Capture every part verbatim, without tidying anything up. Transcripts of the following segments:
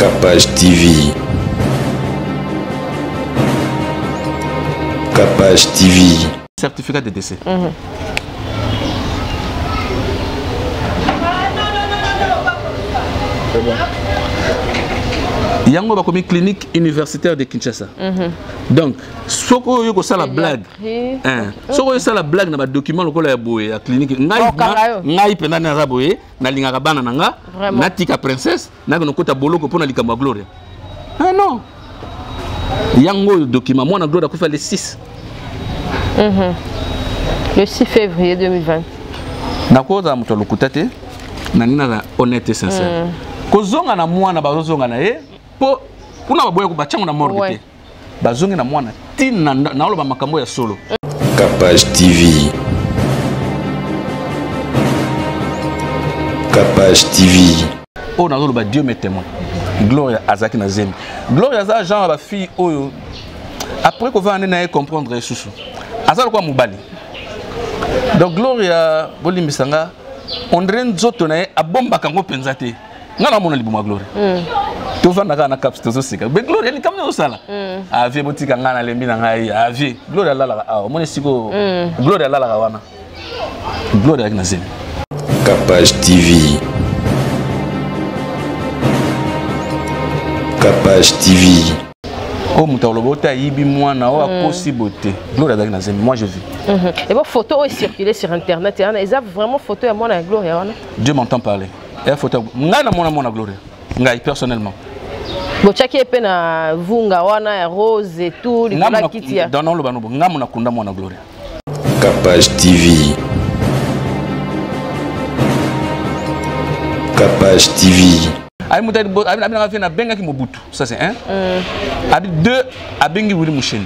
Capage T V. Capage T V. Certificat de décès. Mm-hmm. Yango ba comme clinique universitaire de Kinshasa. Mm-hmm. Donc, soko yo ko sala blague. Hein. Soko yo sala blague na ba document lokola ya boye ya clinique. Ngai ngai pena na za boye na linga bana nanga na tika princesse na ko kota boloko pona likambo Gloria. Ah non. Yango document moi na Gloria ko fa le six. Mm-hmm. Le six février deux mille vingt. Na ko za muto lokutate na nina honnête et sincère. Ko zonga na mwana ba zonga na ye. Kuna baboya ko bachango na morgue te bazongi na mwana tina na oloba makambo ya solo. Capage T V. Capage T V. Oh na oloba Dieu me témoin. Gloria azaki na zemi. Gloria za genre ba fille oyo après ko va na comprendre susu. Azalo kwa mubali. Donc Gloria bolimbisanga on dirait nzoto na ye abomba kango penza te. Ngana mona libuma Gloria. Tu vas dans la cap, c'est aussi. Mais Gloria, il est comme ça là. Avie boutique ngana lembi na ngai, avie. Gloria la la ah, mon siko. Gloria la la wana. Gloria na zemi. Capage T V. Capage T V. Oh mutalobota yibi mwana o possibilité. Gloria na zemi. Moi je vis. Et vos photos ont circulé sur internet et ils ont vraiment photo à moi na Gloria wana. Dieu m'entend parler. Et photo ngana mona mona Gloria. Ngai personnellement. Bochaki epe na vunga wana ya rose et tout li la kitia. Dans non le banobo ngamu na kunda mwana Gloria. Capage T V. Capage T V. Ay mutai bo abi na fait na benga ki mobutu. Ça c'est un. Abi deux abengi Willy Moucheni.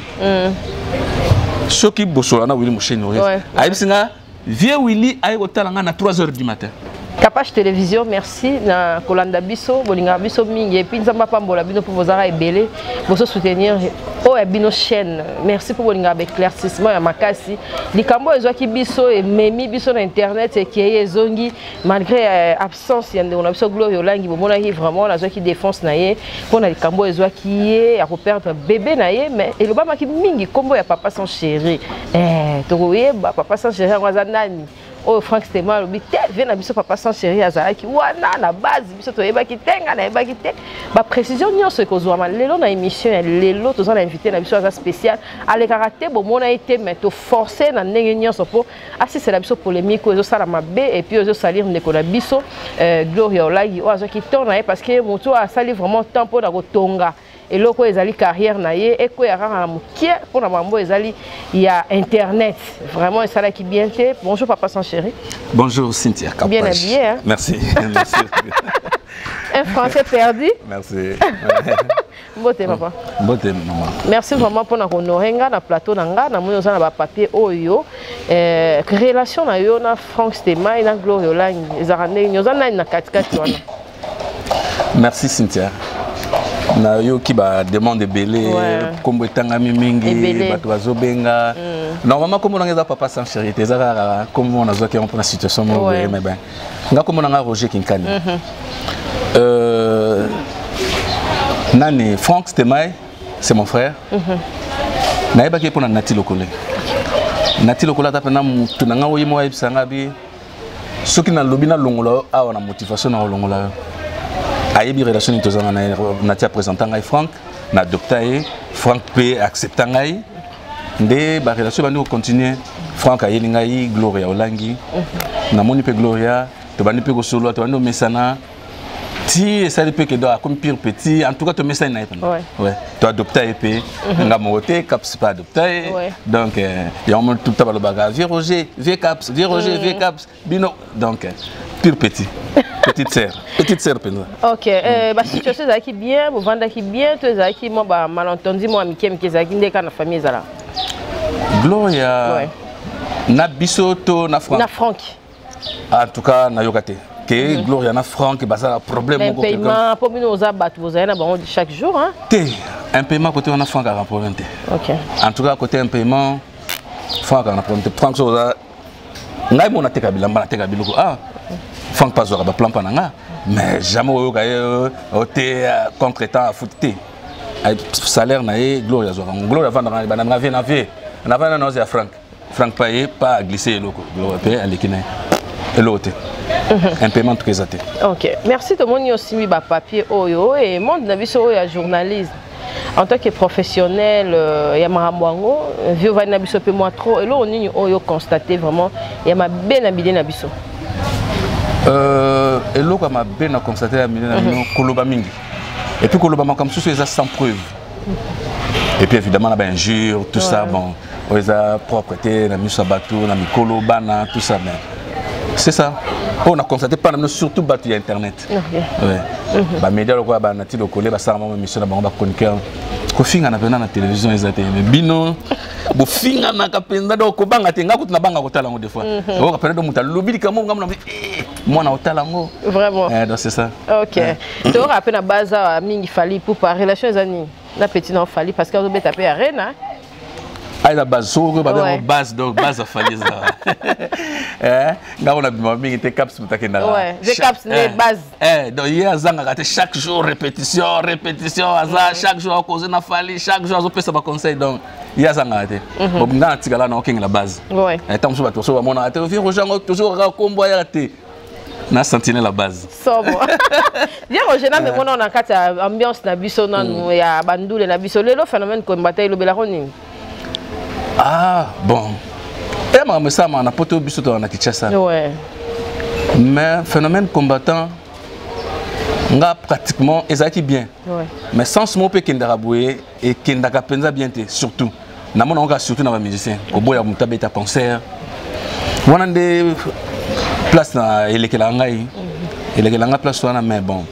Soki bosola na Willy Moucheni. Ay bisinga vieux Willy ay kotala nga na trois heures du matin. Capage Télévision, merci na Kolanda Biso, Bolinga Biso Mingi, et puis Nzamba Pambola Bino pour vos arrêts belés, pour soutenir oh et Bino chaîne. Merci pour Bolinga avec éclaircissement et Makasi. Likambo Ezoaki Biso et Memi Biso na internet et qui est Zongi malgré absence il y a Biso Gloria Olangi, bon là vraiment la Zoaki défense naie pour na Likambo Ezoaki est à perdre bébé naie mais et le bama qui Mingi combo ya papa sans chéri. Eh tokoye papa sans chéri ngazanani. Oh Franck Stéma le bité vient na biso papa sans chéri azalaki wana na base biso to yebaki tenga na yebaki te ba précision nyonso ekozwa ma lelo na émission ya lelo toza na invité na biso aza spécial ale karaté bo mona été mais to forcer na ndenge nyonso po asi c'est la biso polémique ezo sala mabe et puis ezo salir ndeko na biso Gloria Olagi o azaki tona parce que moto a sali vraiment temps pour na kotonga et loko ezali carrière na ye et ko ya rara mukie pour na mambo ezali il y a internet vraiment et ça là qui bien fait. Bonjour papa sans chéri. Bonjour Cynthia Capage. Bien habillé hein. Merci. Merci. Un français perdu. Merci. Beauté papa. Beauté maman. Merci vraiment pour na honorer nga na plateau na nga na moyo na ba papier oyo euh relation na yo na Franck Stéma et na Gloria Olangi ezarande nyoza na na katikati wana. Merci Cynthia. Na yo ki ba demande belé kombo etangami mingi bato bazobenga normalement comme on a papa sans chéri tezaka comme on a zoki on prend la situation mais ben nga comme on a Roger Kinkani euh nani Franck Stéma c'est mon frère na yeba ki pona Nati Lokole Nati Lokole ta pena mutu nga oyi mo yebisanga bi soki na lobi na longola awa na motivation na longola ayebi relation ni tozanga na Natia présentant ngai Franck na docteur Franck P acceptant ngai nde ba relation bandi ko continuer Franck ayeli ngai Gloria Olangi na moni pe Gloria to bandi pe ko solo to bandi mesana ti ça peut que doit comme pire petit en tout cas to mesana na epana ouais to adopter ep nga moté caps pas adopter donc il y a tout ta balobaga vieux Roger vieux caps vieux Roger vieux caps bino donc pire petit. Petite sœur, petite sœur penza. OK, euh ba situation za ki bien, bo vanda ki bien, to za ki mo ba malentendu mo amike mike za ki ndeka na famille zala. Gloria. Na bisoto na Franck. Na Franck. En tout cas na yokate. Que Gloria na Franck ba ça problème ko quelqu'un. Paiement pour nous za bat vous avez na bango chaque jour hein. Té, un paiement côté on a Franck à problème té. OK. En tout cas côté un paiement Franck a problème té. Franck so za ngai mona teka bilamba na teka biloko ah Franck pas zora ba plan pananga mais jamais au côté contre-temps à foutre. Salaire naé Gloria Zora. Gloria va dans la banane vie na vie. Na va na à Franck. Franck payé pas glisser loco. Gloria paye à l'équipe. Et l'autre. Un paiement très até. OK. Merci tout le monde aussi mi ba papier oyo et monde na biso ya journaliste. En tant que professionnel, il y a Maramwango, vieux va na biso pe moi trop et là on y oyo constaté vraiment il y a ma bien habillé na biso. Euh et là comme bien constaté à Milena Koloba mingi. Et puis Koloba comme sous ça sans preuve. Et puis évidemment la injure, tout ça bon, ils a propreté, la mise à bateau, la mikolo bana, tout ça mais c'est ça. On a constaté pas surtout battu internet. Okay. Ouais. Mm-hmm. Bah médias quoi bah nati le collé bah ça maman mission là bah on va chroniquer. Ko finga na pena na télévision ezate mais bino bo finga na kapenda do ko banga tenga kuti na banga ko tala ngo des fois. O ka pena do muta lobi kamo ngam na moi na otala ngo. Vraiment. Eh donc c'est ça. OK. Tu auras appelé na base à mingi fali pour par relation zani. Na petit non fali parce que on peut taper arena. Ah la base so ko ba base donc base à fali ça. Eh, on a bien été caps pour ta kenda. Ouais, des caps les bases. Eh, donc hier zanga gâté chaque jour répétition, répétition, ça chaque jour cause na fali, chaque jour on peut ça ba conseil donc hier zanga gâté. Bon ngana tigala na okinga la base. Ouais. Eh tant so ba to so ba mona ate fi rojango toujours ra combo ya té. Na sentinelle la base. Sombre. Viens Roger na me mona on a kata ambiance na biso na ya bandule na biso lelo phénomène ko mbataille lo belaroni. Ah bon. Et moi, je suis un poteau bisoto en Kinshasa. Ouais. Mais phénomène combattant, nga pratiquement ezaki bien. Ouais. Mais sans ce mot pe kendaraboué et kendaka penza bien surtout. Na mona on surtout na ba musicien. Ko boya mutabe ta concert. Wana de place na elekela ngai. Elekela nga place wana mais bon.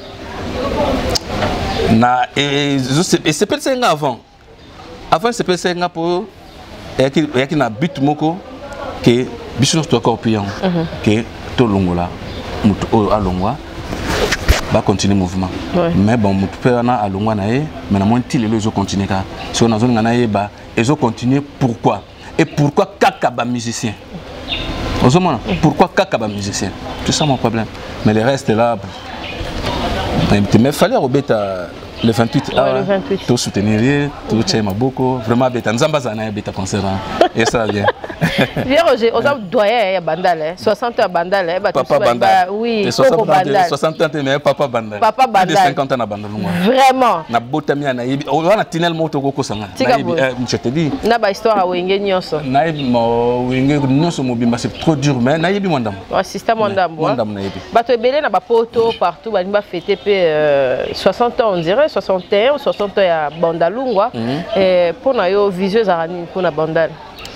Na et c'est peut-être ça avant. Avant c'est peut-être ça pour et qui na but moko que biso to encore pion que to longola mutu o alongwa va continuer mouvement mais bon mutu pe na alongwa na e mais na monti les zo continuer ka si on a zone na yeba et zo continuer pourquoi et pourquoi kaka ba musicien ozomona pourquoi kaka ba musicien c'est ça mon problème mais le reste là mais fallait robeta le vingt-huit, ouais, ah, le vingt-huit. Tout soutenir, tout tchaïma beaucoup. Vraiment, bêta. Nous avons besoin d'un concert. Et ça vient. Viens Roger, on a doyen à Bandal, soixante ans à Bandal. Papa Bandal. Oui, soixante ans, mais Papa Bandal. Papa Bandal. cinquante ans à Bandal. Vraiment. Na botamia na on a tunnel moto koko sanga. Je te dis. Na ba histoire à Wenge Nyonso. Na yebi mo Wenge Nyonso mobimba c'est trop dur mais na yebi mondam. Ouais, système mondam. Mondam na yebi. Bato ebele na ba poto partout ba ba fêter soixante ans on dirait. soixante et un ou soixante ans à Bandalungwa et pour na yo visio za rani pour na Bandal.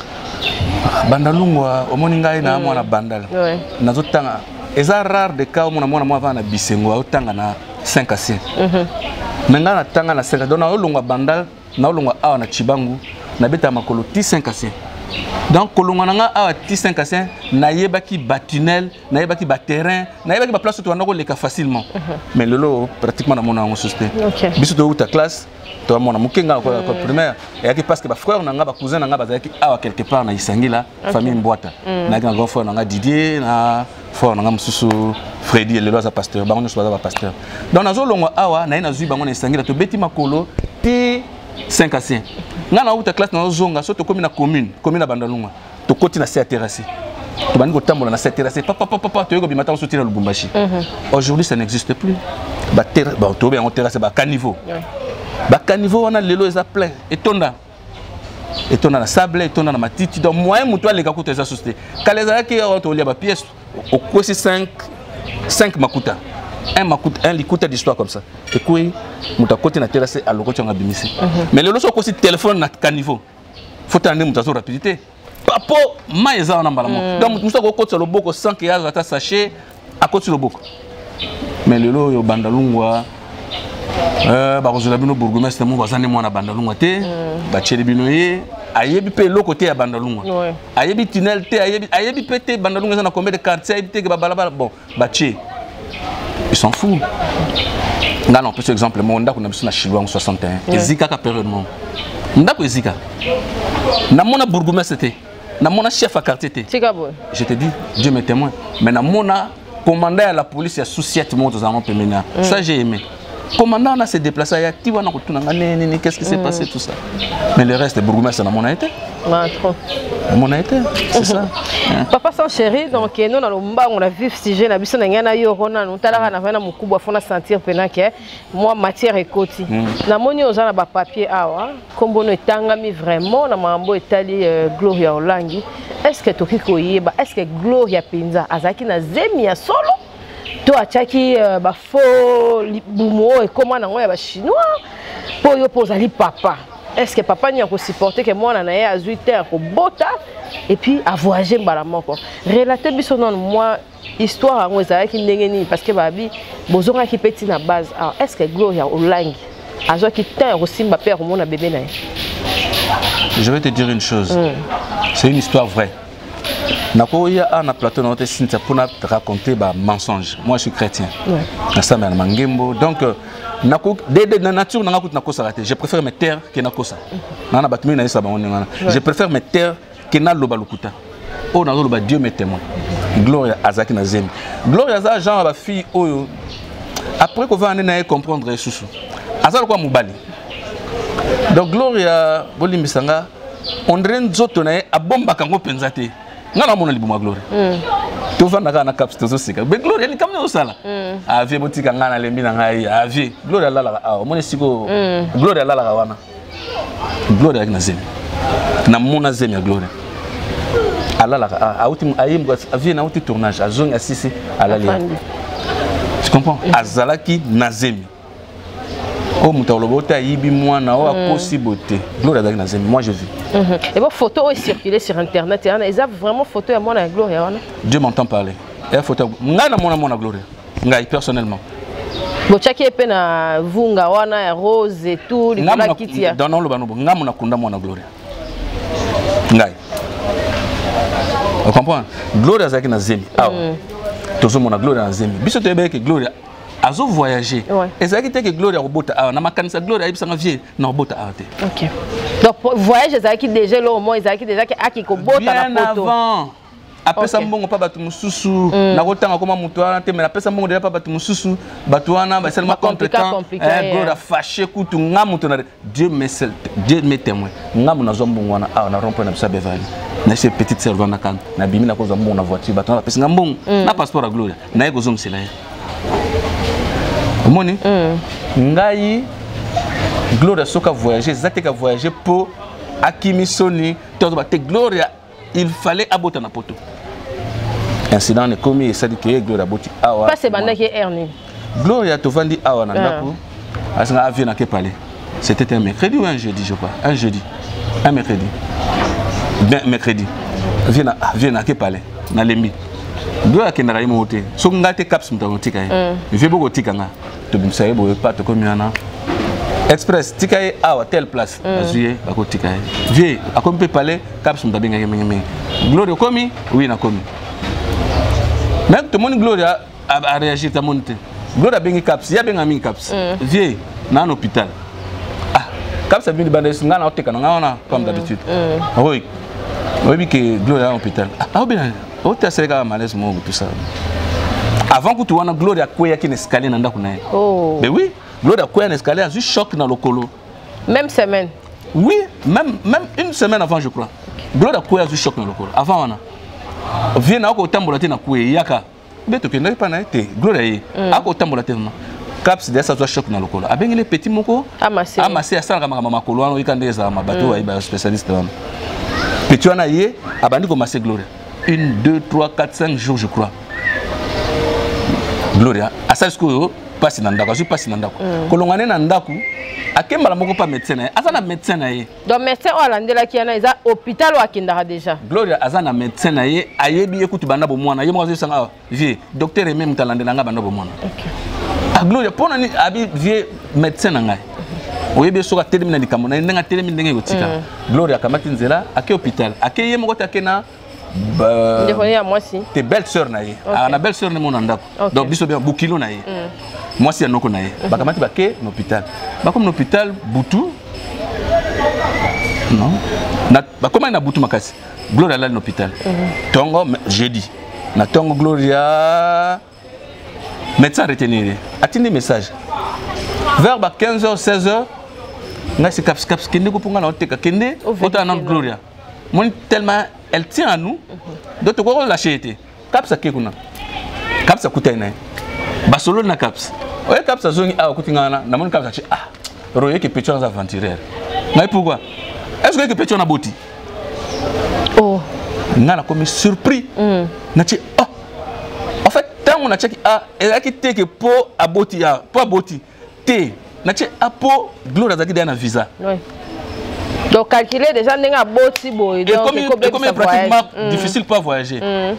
Bandalungwa omoninga ina mwana Bandal. Nazotanga eza rare de cas mona mwana mwa na bisengo otanga na cinq à six. Menga na tanga na cinq donc na olungwa Bandal na olungwa awa na Chibangu na beta makolo ti cinq à six. Donc kolongwa nanga awa ti cinq à six na yebaki ba tunnel, na yebaki ba terrain, na yebaki ba place to na ko leka facilement. Mais lelo pratiquement na mona on susté. Biso to ta classe to mona mukenga ko primaire etaki parce que ba frère nanga ba cousin nanga bazaki awa quelque part na Isangila famille Mbwata. Na grand frère nanga Didier na frère nanga mususu Freddy lelo za pasteur ba on soit ba pasteur. Donc nazo longwa awa na ina zui bango na Isangila to beti makolo ti cinq à six. Nga na uta classe na zonga so to komi na commune, commune na Bandalungwa. To koti na C terrassé. To bani ko tambola na C terrassé. Papa papa papa to yego bimata so tira Lubumbashi. Aujourd'hui ça n'existe plus. Ba terre ba to be en terrassé ba caniveau. Ba caniveau on a lelo eza plein et tonda. Et tonda na sable et tonda na matiti donc moyen muto aleka ko teza société. Kaleza ki on to lia ba pièce au kosi cinq cinq makuta. Un makuta un likuta d'histoire comme ça. Et puis muta côté na terrasse à l'oko tanga bimisi. Mais le loso aussi téléphone na caniveau. Faut tendre muta so rapidité. Papo maïza na mbala. Donc muta ko côté le boko sans que ya ta sachet à côté le boko. Mais le lo yo Bandalungwa euh ba kozula bino bourgmestre mo bazane mo na Bandalungwa te ba cheli bino ye ayebi pe lo côté ya Bandalungwa. Ayebi tunnel te ayebi ayebi pété Bandalungwa na combien de quartiers ayebi te ba balabala bon ba che ils s'en foutent. Là, on peut par exemple, mon ndako na biso na Chilwa en soixante et un. Ezika ka période mon. Ndako ezika. Na mona bourgmestre te. Na mona chef à quartier te. Je te dis, Dieu me témoin. Mais na mona commandant à la police il y a souciette motos en pemena ça j'ai aimé commandant on a se déplacé à Tiwa na kutuna ngane qu'est-ce qui s'est passé tout ça mais le reste bourgmestre na mon a été trop mon a été c'est ça papa sans chéri donc nous na lomba on a vu sujet na biso na ngana yo rona nous tala na vana mukubwa fona sentir pena que moi matière ekoti na moni ozana ba papier awa kombono etangami vraiment na mambo etali Gloria Olangi est-ce que toki koyeba est-ce que Gloria Pinza azaki na zemi ya solo to achaki ba faux bumo et comment na ngoya ba chinois po yo pozali papa est-ce que papa n'y a pas supporté que moi on a eu à huit heures au bota et puis à voyager balamant quoi relater biso non moi histoire en ozala ki ndengeni parce que babi bozonga ki petit na base alors est-ce que Gloria Olangi azo ki tant aussi mba père mon bébé na je vais te dire une chose mm. c'est une histoire vraie nako ya ana plateau na Cynthia pour raconter ba mensonge moi je suis chrétien na ça mais na mangembo donc nako de na nature na ngakut nako sarate je préfère me taire que na kosa na na batumi na isa ba ngana je préfère me taire que na loba lukuta o na loba Dieu me témoin Gloria azaki na zemi Gloria za genre ba fille oyo après qu'on va na comprendre susu azalo kwa mubali donc Gloria bolimbisanga on dirait nzoto na a bomba kango penzate ngana mona libuma Gloria to vanda kana caps to sika be Gloria ni kamne osala avie botika ngana lembi na ngai avie Gloria lala ah mona siko Gloria lala wana Gloria na zemi na mona zemi ya Gloria alala ah auti ayim avie na auti tournage azonga assisi alali tu comprends azalaki na zemi oh mutalobota yibi mwana o akosi beauté Gloria na zemi moi je vis et bon photo est circulée sur internet et ils ont vraiment photo à moi na Gloria Dieu m'entend parler et photo ngana mona mona Gloria ngai personnellement bochaki epena vunga wana ya rose et tout likola kitia dans non lo banobo ngamu na kunda mona Gloria ngai on comprend Gloria zaki na zemi ah tozo mona Gloria na zemi biso to ebeke Gloria azo voyager ezaki te que Gloria robota ah na makanisa Gloria ibisanga vie na robota ah te OK donc voyage ezaki déjà là au moins ezaki déjà que aki ko bota na photo avant après ça mbongo pa batu mususu na kotanga koma mutu wana te mais après ça mbongo déjà pa batu mususu batu wana ba seulement compétent eh Gloria fâché kutu ngamu to na Dieu me seul Dieu me témoin ngamu na zombongo wana ah na rompo na bisa bevali na ces petites sœurs wana kan na bimi na ko zombongo na voiture batu na pesa ngambongo na passeport à Gloria na yeko zomsela moni ngai Gloria soka voyager zate ka voyager pour akimi soni to ba te Gloria il fallait abota na poto incident ne commis ça dit que Gloria boti awa pas c'est banda qui erni Gloria to vandi awa na ndako asanga avion na ke parler c'était un mercredi ou un jeudi je crois un jeudi un mercredi bien mercredi viens viens na ke parler na lembi Gloria ke na raimo hotel so ngate caps mutamotika eh vie boko tikanga to bimsaye boye pas to komiana express tikaye awa telle place azuye bako tikaye vie akomi pe parler caps mutabenga ngenge Gloria komi oui na komi même tout le monde Gloria a réagi ta monte Gloria bengi caps ya benga mingi caps vie na un hôpital ah caps a venu bande ngana oteka ngana comme d'habitude oui oui que Gloria à hôpital ah bien o te asereka malaise mo tout ça avant que tu wana Gloria kwea ki escalier na ndako na ye oh mais oui Gloria kwea na escalier a eu choc na lokolo même semaine oui même même une semaine avant je crois Gloria kwea a eu choc na lokolo avant wana vient na ko tambola te na kwea yaka beto ke na pa na te Gloria ye ako tambola te na caps de ça soit choc na lokolo abengi les petits moko amassé amassé asala kama mama makolo wana ikande za mabato wa iba spécialiste wana petit wana ye abandi ko masser Gloria une, deux, trois, quatre, cinq jours, je crois. Gloria, à ça, ce que passe dans Ndako, je passe dans Ndako. Quand on est dans Ndako, à quel moment on pas médecin? Azana médecin naie. Donc médecin ou alandela qui ana isa hôpital ou akindara déjà. Gloria, azana médecin naie, ayebi écoute banda bo mwana, yemo azu sanga vie, docteur et même talandela nga banda bo mwana. Ah Gloria, pour nani abi vie médecin nanga. Oyebi soka telemina dikamona, ndenga telemina ndenge yotika. Gloria kamati nzela, ake hôpital, ake yemo ko takena bah tes belles sœurs naie ah na belle sœur ne mon andako donc biso bien bukilo naie moi si anoko naie bakamati baké l'hôpital ba comme l'hôpital butu non na ba comment na butu makasi Gloria là l'hôpital tongo jeudi na tongo Gloria médecin retenir atindi message vers quinze heures seize heures nga c'est caps caps kende ko punga na oteka kende ota na Gloria mon tellement elle tient à nous d'autres quoi lâcher été caps akekuna caps akutaina ba solo na caps oye caps azongi a kutingana na mon caps ah roye que pétion aventurière mais pourquoi est-ce que pétion na boti oh ngana comme surpris na ti oh en fait tant on a check ah elle a quitté que pour aboti ah pour aboti té na ti apo Gloria zaki dans visa oui donc calculer déjà n'enga boti boy donc comme comme pratiquement mm. difficile pour voyager mm.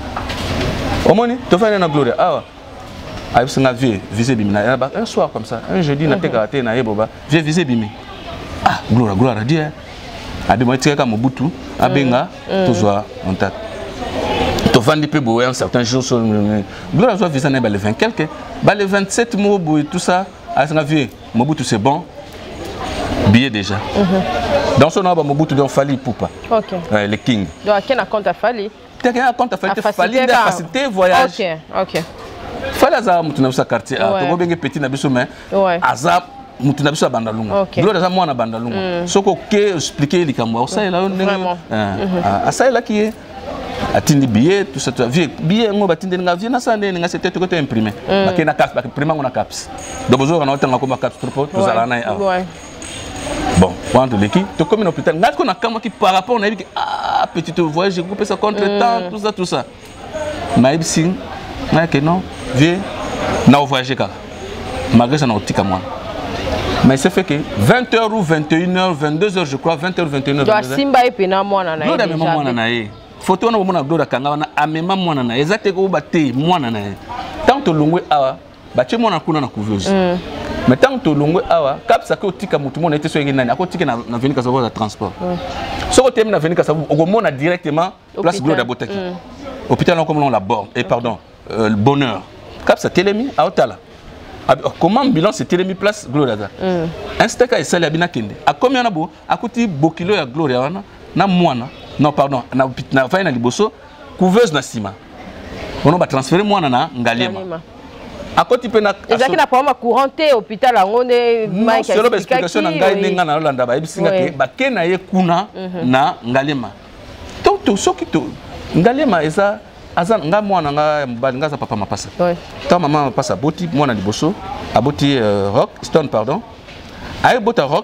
au moins tu fais na Gloria ah avec son avion visé bimina un soir comme ça un jeudi na te karaté na yeboba j'ai visé bimi ah Gloria Gloria dit abi moi tika mobutu abenga toujours en tête to vandi pe boy un certain jour sur Gloria soit visé na le vingt quelque ba le vingt-sept mois boy tout ça à son avion mobutu c'est bon billet déjà mm-hmm. Dans son nom mobutu donc fali poupa OK ouais, le king donc à quel compte a fali tu as compte a fali fali de faciliter voyage OK OK fali azar mutu na sa quartier ah to benge petit na biso mais azar mutu na biso bandalunga Gloria za mwana bandalunga soko ke expliquer likambo ça il a ah ça il a qui atindi billet tout ça billet ngo batindi nga vie na sande nga c'était to imprimer bakena caps imprimer ngona caps donc besoin na otanga comme caps trop tout ça là na bon quand l'équipe to comme un hôpital ngat ko na kama ki par rapport na ah petit voyage j'ai coupé ça contre temps tout ça tout ça mais si na que non vie na voyager ka malgré ça na otika moi mais c'est fait que vingt heures ou vingt et une heures vingt-deux heures je crois vingt heures vingt et une heures doit simba et pena mwana na déjà mwana na ye photo na mona Gloria kanga na amema mwana na exacte ko baté mwana na tant to longwe awa bache mwana kuna na couveuse mais tant to longwe awa kapsa ko tika mutu mona était so yengi nani akotika na na venir ka savoir de transport so ko tem na venir ka savoir o mona directement place Gloria Botaki hôpital comme on la borne et pardon le bonheur kapsa telemi a otala comment bilan c'est télémi place Gloria mm. un steak a essayé à binakende a combien na bo a coûté bokilo ya Gloria wana na mwana non pardon na na fa na liboso couveuse na sima on va transférer mwana na ngalema a côté pe na ezaki na problème couranté hôpital ngone mai ka explication na ngai nenga na Lolanda ba ibisinga ke ba kena ye kuna na ngalema to to soki to ngalema eza azan nga mwana nga mbali nga za papa mapasa oui ta maman mapasa boti mwana liboso aboti uh, rock stone pardon ay bota rock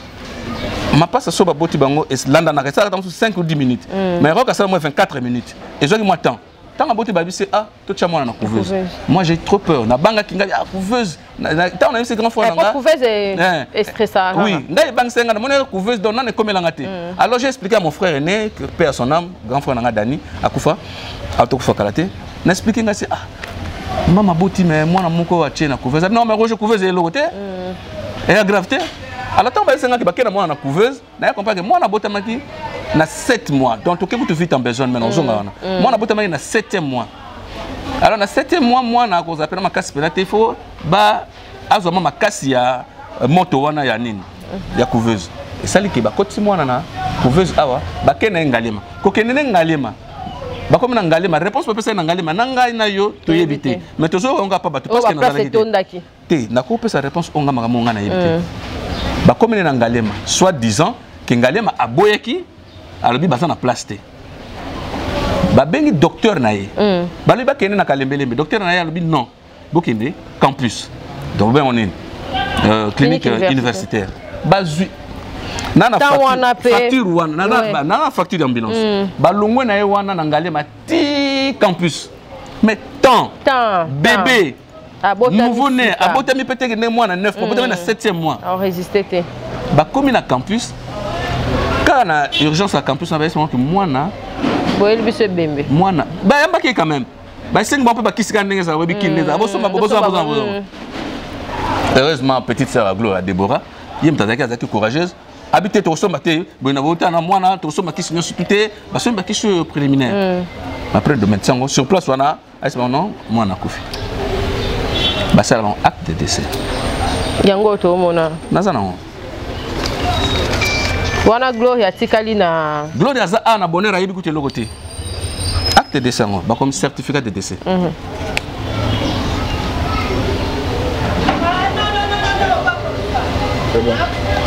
mapasa so ba boti bango es landa na resa dans cinq ou dix minutes mm. mais rock a ça moins vingt-quatre minutes et zo ki moi temps tant aboti ba bisi ah to tia mwana na couveuse moi j'ai trop peur na banga kinga ah couveuse tant on a eu ces grands frères nga couveuse est stressant oui ngai bang senga na mona couveuse donc na comme langate alors j'ai expliqué à mon frère aîné que père son âme grand frère nga Dani akufa autokufa kalaté n'expliquer nga c'est ah mama boti mais moi na moko wa tchena couveuse non mais roger couveuse est l'autre et la gravité alors tant ba senga ki bakena moi na couveuse na comprendre que moi na bota maki na sept mois donc tu que tu vite en besoin maintenant zonga wana moi na bota maki na septième mois alors na septième mois moi na ko zapela makasi penate il faut ba azo mama makasi ya moto wana ya nini ya couveuse et ça li ki ba koti moi na couveuse awa bakena ngalema ko kenene ngalema ba comme na ngalema réponse pesa na ngalema na ngai na yo to yebite mais to zo onga pa bato parce que na zalaki te na ko pesa réponse onga makamo nga na yebite ba comme na ngalema soit disant que ngalema aboyeki alobi baza na place te ba bengi docteur na ye ba li ba kene na kalembelembe docteur na ye alobi non bokende campus donc ben on est euh, clinique, clinique universitaire ba zui nana facture wana nana nana facture d'ambulance ba longwe na ye wana na ngalema ti campus mais tant bébé nouveau-né abotami peut-être né mois na neuf abotami na septième mois on résisté té ba komi na campus quand na urgence à campus on va essayer que moi na boyel biso bembe moi na ba yamba ke quand même ba cinq bon peu ba kisika ndenge ça webi kineza aboso ma bobo bobo heureusement petite sœur Gloria Déborah yem tazaki azaki courageuse habité to so maté bona bota na moi na to so makisi nyo supité ba so makisi préliminaire après de médecin sur place wana est non moi na kofi ba ça un acte de décès yango to mona nazana wana Gloria tikali na Gloria za a na bonheur ayibi kuti lokote acte de décès ba comme certificat de décès C'est bon.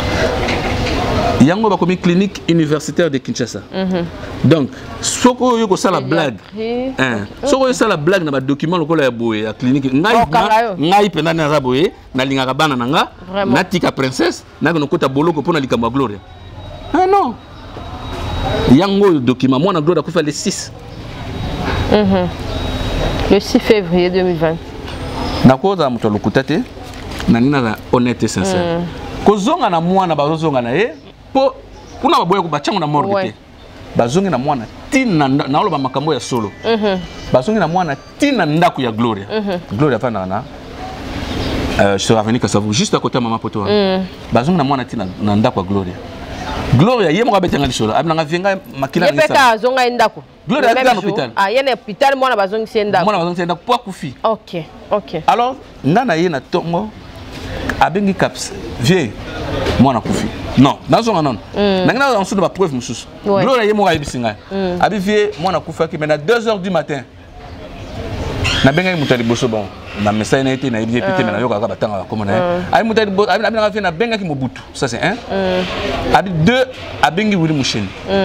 Yango bakomi clinique universitaire de Kinshasa. Mm-hmm. Donc, soko yo ko sala blague. Hein. Soko yo sala blague na ba document lokola ya boye ya clinique. Ngai ngai penda na boye na lingaka bana nanga na tika princesse na ko kota boloko pona likambo Gloria. Ah non. Yango document moi na Gloria ko fa le six. Mhm. Le six février deux mille vingt. Na ko za muto lokutate na nina honnête et sincère. Ko zonga na mwana ba zonga na ye. Po kuna baboya ko bachango na morgue te bazongi na mwana tina na oloba makambo ya solo mhm bazongi na mwana tina ndako ya Gloria Gloria pa na na euh je suis revenu ça vous juste à côté maman poto bazongi na mwana tina na ndako ya Gloria Gloria yemo ka betanga lisolo abina nga venga makila ngisa yepeka zonga ndako Gloria est dans l'hôpital ah yene hôpital mwana bazongi senda mwana bazongi senda po akufi. OK OK alors ngana yena tongo abengi caps vieux mwana kufi. Non, dans son non. Maintenant, on se doit preuve mususu. Gloria yemo ka ibisinga. Abi vie moi na kufa ki mais à deux heures du matin. Na benga mutali boso bon. Na message na été na ibie pété mais na yoka ka batanga comme na. Abi mutali boso abi na fait na benga ki mobutu. Ça c'est un. Abi deux abengi wili musheni.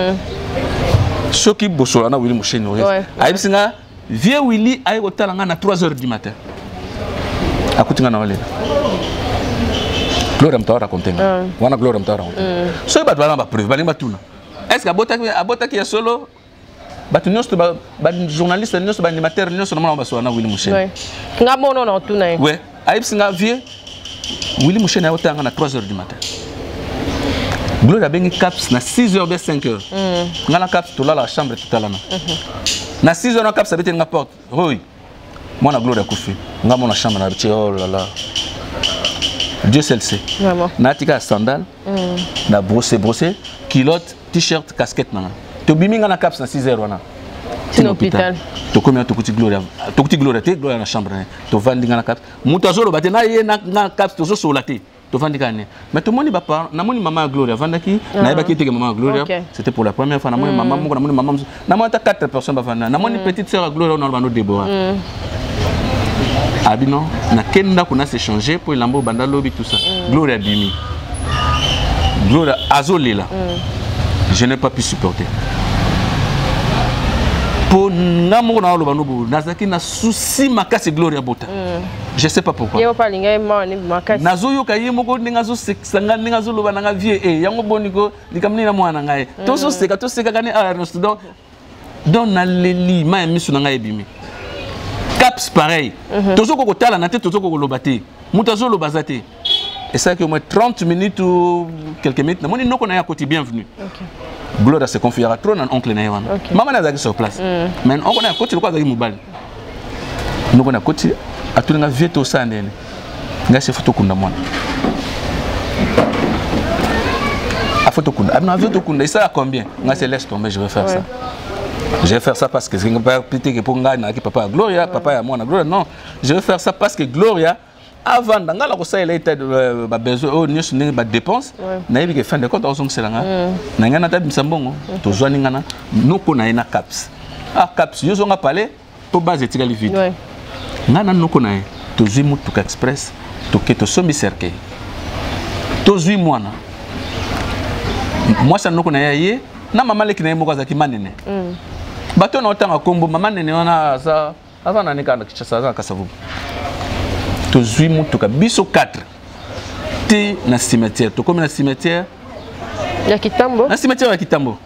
Soki boso na wili musheni. Abi singa vie wili ay kotalanga na trois heures du matin. Akutinga na wale. Gloria mtawara kontenga. Wana Gloria mtawara kontenga. So ba bana ba preuve, ba limba tuna. Est-ce que abota abota ki ya solo? Ba tunyosto ba ba journaliste nyosto ba animateur nyosto na mwana ba so na Willy Musheni. Ouais. Nga mono na tuna ye. Ouais. Aïb singa vie Willy Musheni ayotanga na trois heures du matin. Gloria bengi caps na six heures be cinq heures. Nga na caps to la chambre tutalana. Na six heures na caps abete nga porte. Oui. Mwana Gloria kufi. Nga mona chambre na biche oh là là. Dieu seul sait. Vraiment. Natika sandal, mm. na brossé brossé, culotte, t-shirt, casquette nana. To biminga na caps na six heures wana. C'est l'hôpital. To combien to kuti Gloria. To kuti Gloria te Gloria na chambre. To vandinga na caps. Mutazolo bate na ye na na caps to so solate. To vandika ne. Mais to moni papa, na moni maman Gloria vandaki, na yeba ki te maman Gloria. C'était pour la première fois na moni maman moko na moni maman. Na moni ta quatre personnes bavanda. Na moni petite sœur Gloria na bano Deborah. Abino, na kenda kuna s'échanger pour lambo banda lobby tout ça. Mm. Gloria Bimi. Gloria Azolela. Mm. Je n'ai pas pu supporter. Pour namo na lo banobu, nazaki na souci makasi Gloria Bota. Mm. Je sais pas pourquoi. Yebo pa linga mani makasi. Nazo yo kaye moko ninga zo sanga ninga zo loba nanga vie eh yango boniko likamni na mwana ngai. To so seka to seka kane a no student. Don na leli ma misu nanga ebimi. Caps pareil. Toujours qu'on tala na tête, toujours qu'on lobate. Mutazo lobazate. Et ça que au moins trente minutes ou quelques minutes. Moi ni non qu'on a à côté bienvenue. Gloria se confiera trop dans oncle Naïwan. Maman n'a pas sur place. Mais on connaît à côté le quoi d'ailleurs mobile. Nous on a côté à tout le monde vite au sein d'elle. Nga se photo kunda moi. A photo kunda. Ah non photo kunda. Et ça à combien? Nga se laisse tomber, je vais faire ça. Je vais faire ça parce que c'est pas que pour gagner papa Gloria, papa et moi Gloria. Non, je vais faire ça parce que Gloria avant d'angala ko ça il était ba besoin oh ni sur ba dépenses na yebi que fin de compte on selanga na ngana ta bisambongo to joani ngana noko na ina caps ah caps yo zonga parler pour base etikali vide ngana noko na to zimu to express to ke to sombi cercle to zui mwana moi ça noko na ye na mama leki na ye moko azaki manene bato na otanga kombo mama nene wana sa avant na nika na kichasa za kasavu to zui mutuka biso quatre te na cimetière to comme na cimetière ya Kitambo na cimetière ya Kitambo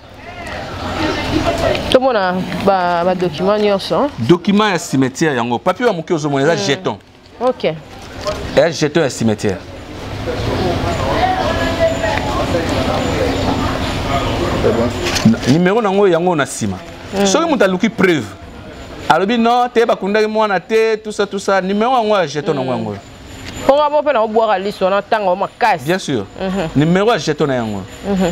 to mona ba ba document nyonso document ya cimetière yango papier ya moki ozo mona jeton OK et jeton ya cimetière numéro nango yango na sima soki muta luki preuve alobi non te bakunda mwana te tout ça tout ça numéro yango ya jeton nango yango ponga bo pe na boira liso na tanga makasi bien sûr numéro ya jeton na yango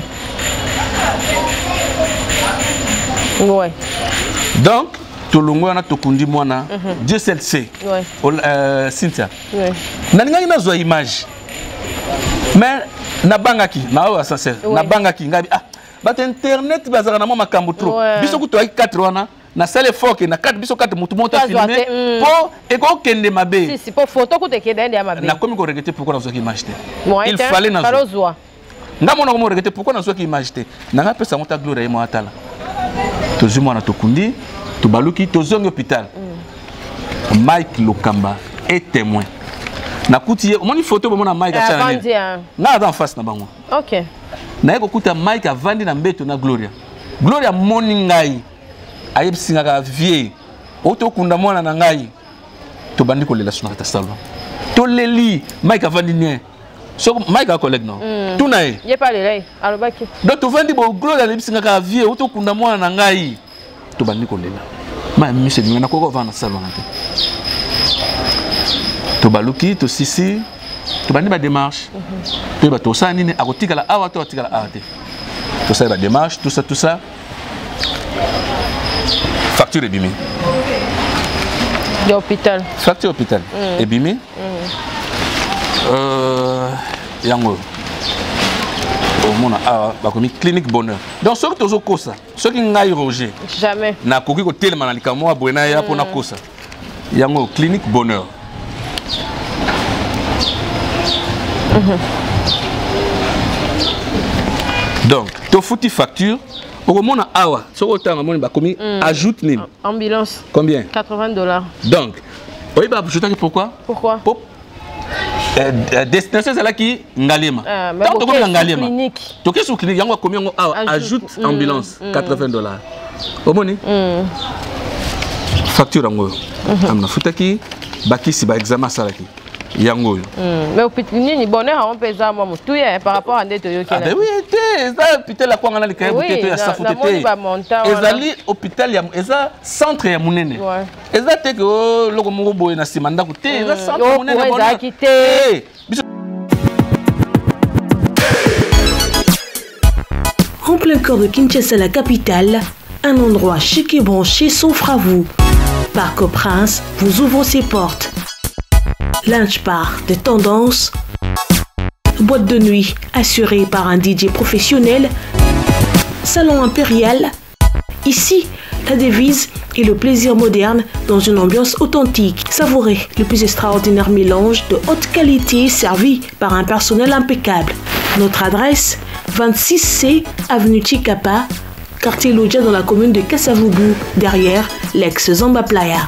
ouais donc to longo na to kundi mwana Dieu seul sait ouais euh Cynthia ouais na ngai na zo image mais na bangaki na wa sincère na bangaki ngabi ah bat internet bazaka na makambo trop biso kuto ai quatre wana na salle fort na quatre biso quatre mutu monta filmer pour et ko kende mabe si si pour photo ko te kende ya mabe na comme ko regretter pourquoi na soki image te il fallait na zo nga mona ko mo regretter pourquoi na soki image te na nga pesa monta gloire et mo atala to zuma na to kundi to baluki to zongi hôpital Mike Lokamba est témoin na kuti o moni photo bo mona Mike a chana na dans face na bango OK na ko kuta Mike avandi na mbeto na Gloria Gloria moni ngai ayebsinga ka vie oto kunda mwana na ngai to bandi ko lela suna ta salon to leli Mike avandi nie so Mike a collègue non tout na e ye pas leli alobaki donc to vandi bo Gloria ayebsinga ka vie oto kunda mwana na ngai to bandi ko lela ma monsieur ni na ko ko vana salon na te to baluki to sisi to bandi ba démarche to ba to sa nini akotika la awa to atika la arte to sa ba démarche tout ça tout ça facture et bimi de l'hôpital facture hôpital et bimi euh yango au monde a ba komi clinique bonheur donc ce que tozo kosa ce qui ngai Roger jamais na koki ko telema na likamo abona ya pona kosa yango clinique bonheur donc to fouti facture au monde awa ce que tu as mon ba komi ajoute ni ambulance combien quatre-vingts dollars donc oui bah je t'ai pourquoi pourquoi pour euh, destination c'est là qui ngalema tant que ngalema to que sur clinique yango combien ajoute ambulance quatre-vingts dollars au moni facture yango amna futaki bakisi ba examen salaki yango mais hôpital ni bonheur on pesa moi tout par rapport à ndeto yo kena ah ben oui était ça hôpital la kwanga na likaye buteto ya safutete ezali hôpital ya eza centre ya munene eza te que loko moko boye na simanda ko te eza centre munene bonheur en plein cœur de Kinshasa, la capitale, un endroit chic et branché s'offre à vous. Parc au Prince vous ouvre ses portes. Lunch bar de tendance, boîte de nuit assurée par un D J professionnel, salon impérial. Ici, la devise est le plaisir moderne dans une ambiance authentique. Savourez le plus extraordinaire mélange de haute qualité servi par un personnel impeccable. Notre adresse, vingt-six C, avenue Chikapa, quartier Lodja dans la commune de Kasavubu, derrière l'ex-Zamba Playa.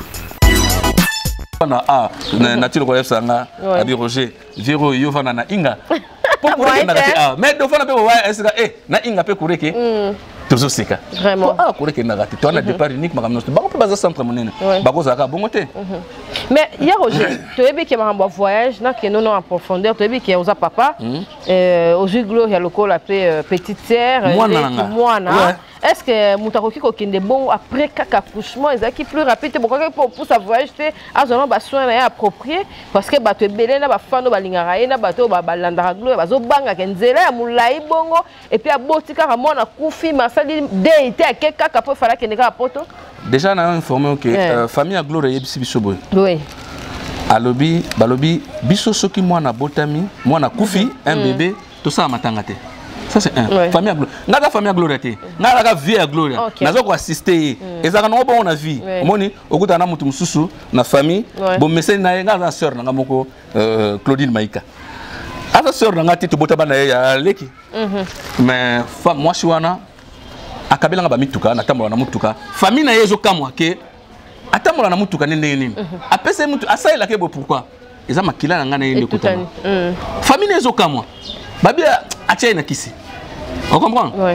Ah, nature ko yesa nga abi Roger viro yo fana na inga pour pour na ah mais do fana pe wa esika eh na inga pe kureke toujours sika vraiment ah kureke na gati to na départ unique makamno ba ko pe baza centre monene ba ko zaka bongo te mais ya Roger to yebi ke makambo voyage na ke non en profondeur to yebi ke oza papa euh aux Gloria local appelé petite sœur moi na est-ce que mutakoki ko kende bon après kaka accouchement ezaki plus rapide pourquoi pour pour sa voyage te azona ba soin na approprié parce que bato ebele na ba fando balingara na bato ba balanda Gloria bazo banga kenzela ya mulai bongo et puis abotika ramona kufi masali deité akeka kapo fala kende ka poto déjà na informé que famille à Gloria yebisi biso boy oui alobi balobi biso soki mwana botami mwana kufi un bébé tout ça matanga te. Ça c'est un. Ouais. Famille à Gloria. N'a famille à Gloria té. N'a la vie à Gloria. N'a pas assister. Et ça n'a pas on a vie. Moni, au bout d'un an mutu mususu na famille. Bon mais c'est na nga sœur na moko Claudine Maïka. Asa sœur na ngati to botaba na ya leki. Mais femme moi shiwana akabela nga ba mituka na tambola na mutuka. Famille na yezo kamwa ke atambola na mutuka nende nini. Apese mutu asaila ke bo pourquoi? Eza makila na ngana yende kutana. Famille yezo kamwa. Babia atia na kisi. On comprend? Oui.